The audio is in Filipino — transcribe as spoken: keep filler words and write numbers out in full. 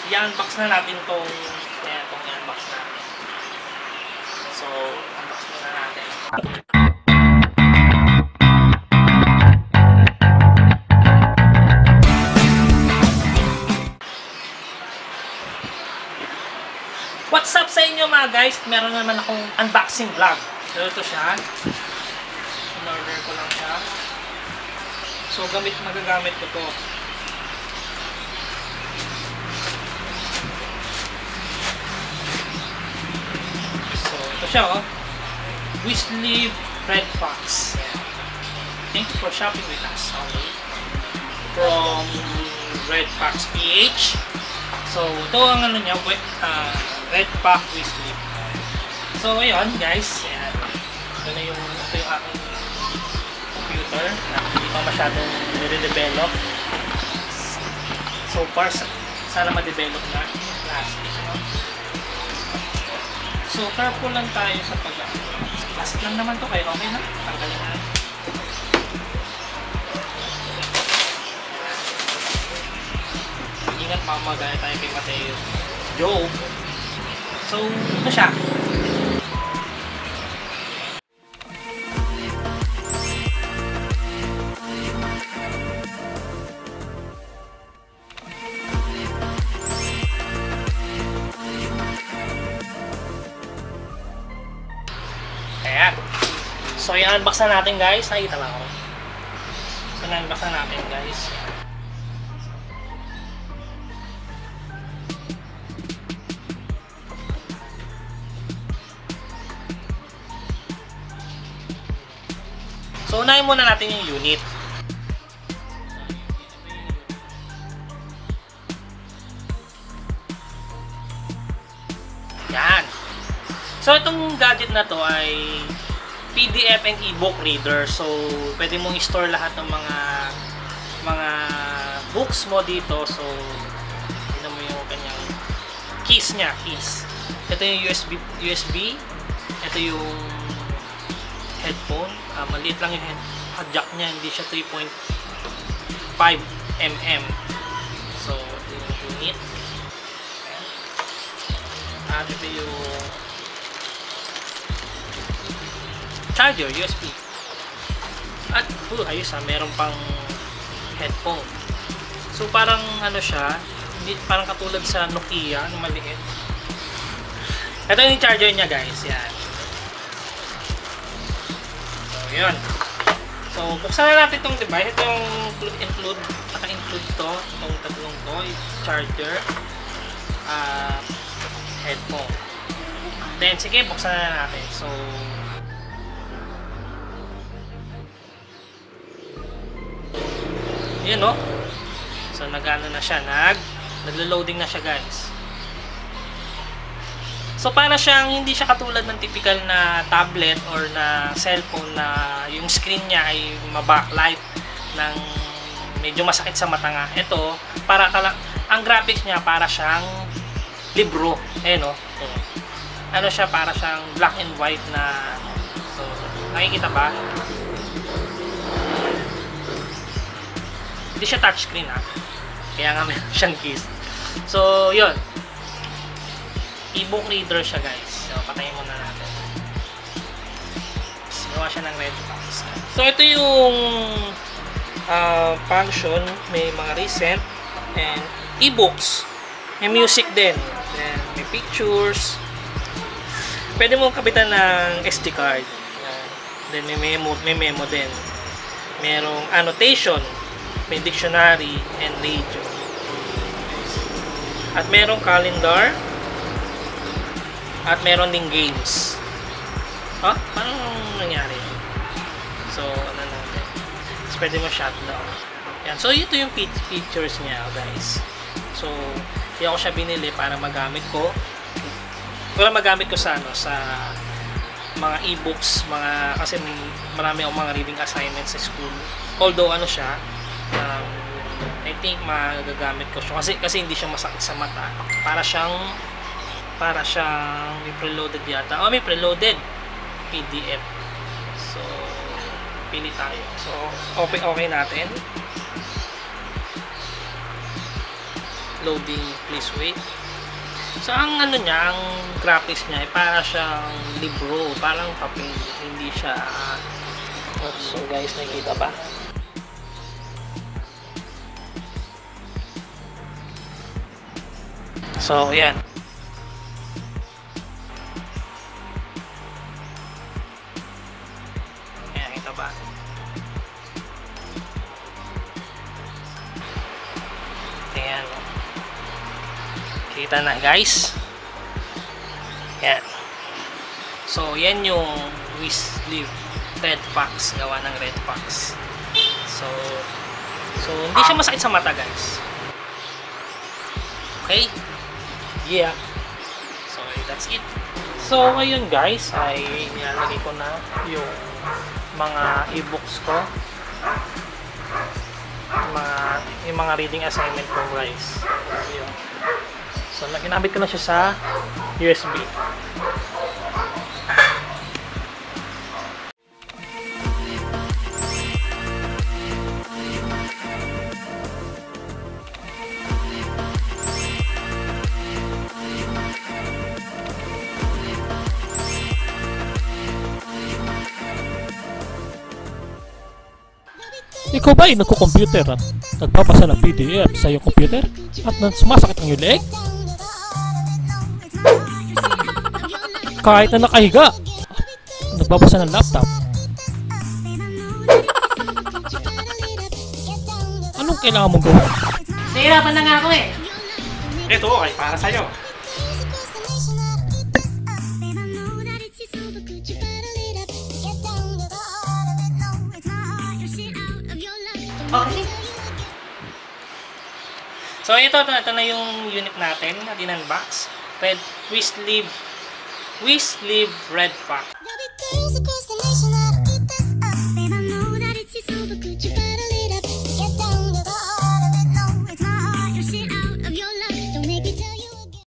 i-unbox na natin tong, ayan, tong i-unbox natin. So, unbox na natin. What's up sa inyo mga guys? Meron naman akong unboxing vlog. So, ito siya. In-order ko lang siya. So, gamit, magagamit ko to. So, ito siya oh. Wisleaf Red Fox. Thank you for shopping with us. Okay. From Red Fox P H. So, ito ang ano niya, uh, Red Fox Wisleaf. So, ayun guys. Ayan. Ito na yung, ito yung aking computer na hindi pa masyadong nire-develop. So far, sana ma-develop na plastic. No? So, careful lang tayo sa pag- plastic lang naman to, kaya okay na. Tanggalin na. Ingat mama, gaya tayo kay Mateo. Joe. So, ito siya. Ayan. So, i-unbox na natin guys. Nakita lang ako. So, i-unbox na natin guys. So, unahin muna natin yung unit. Yan. So, itong gadget na to ay P D F and e-book reader. So, pwede mong i-store lahat ng mga mga books mo dito. So, tignan mo yung kanyang keys niya, keys. Ito yung U S B, U S B. Ito yung headphone. Uh, maliit lang yung head, jack niya, hindi siya three point five millimeter. So, ito yung unit. At ito yung charger, U S B. At, uh, ayos ha, meron pang headphone. So, parang ano siya, hindi, parang katulad sa Nokia, na maliit. Ito yung charger niya guys, yan. So, yun. So, buksan na natin itong device. Ito yung include, naka-include to, itong tatlong to, charger, uh, headphone. Then, sige, buksan na natin. So, yun no. So nag-ano na siya, nag naglo-loading na siya guys. So para siyang hindi siya katulad ng typical na tablet or na cellphone na yung screen niya ay ma-backlight ng medyo masakit sa mata nga. Ito, para kala ang graphics niya para siyang libro, eh no. So, ano siya, para siyang black and white na, so nakikita ba? Hindi siya touchscreen ha. Kaya nga meron siyang keys. So, yun. E-book reader siya guys. So, patayin muna natin. Gawa siya ng red box. So, ito yung uh, function. May mga recent and e-books. May music din. Then, may pictures. Pwede mo kapitan ng S D card. Then, may memo, may memo din. Merong annotation. May dictionary and radio. At merong calendar. At meron ding games. Oh, paano nangyari? So, ano natin? So, pwede mo shutdown. Yan. So, ito yung features niya, guys. So, hindi ako siya binili para magamit ko. Para magamit ko sa ano, sa mga e-books, mga, kasi may, marami akong mga reading assignments sa school. Although, ano siya, Um, I think magagamit ko siya kasi, kasi hindi siya masakit sa mata. Para siyang para siyang may preloaded yata. Oh, may preloaded P D F. So, pili tayo. So, open okay natin. loading, please wait. So ang ano niya, ang graphics niya ay para siyang libro, parang papel, hindi siya uh, so guys, nakikita ba? So yan. Ayan, ito ba? Ayan. Kita na guys. Yan. So yan yung Wisleaf Red Fox, gawa ng Red Fox. So so hindi siya masakit sa mata guys. Okay? Yeah. So that's it. So ngayon guys ay nilalagay ko na yung mga e-books ko. Yung mga, yung mga reading assignment ko guys. Yun. So ginamit ko na siya sa U S B. Ikaw ba ay nagko-computer at nagpapasa ng P D F sa iyong computer at sumasakit ang iyong leeg? Kahit na nakahiga, nagbabasa ng laptop. Anong kailangan mong gawin? Nahirapan na nga ako eh. Ito ay para sa'yo. Okay. So ito, ito, ito na yung unit natin na din-unbox. Red Wisleaf Wisleaf Red Fox.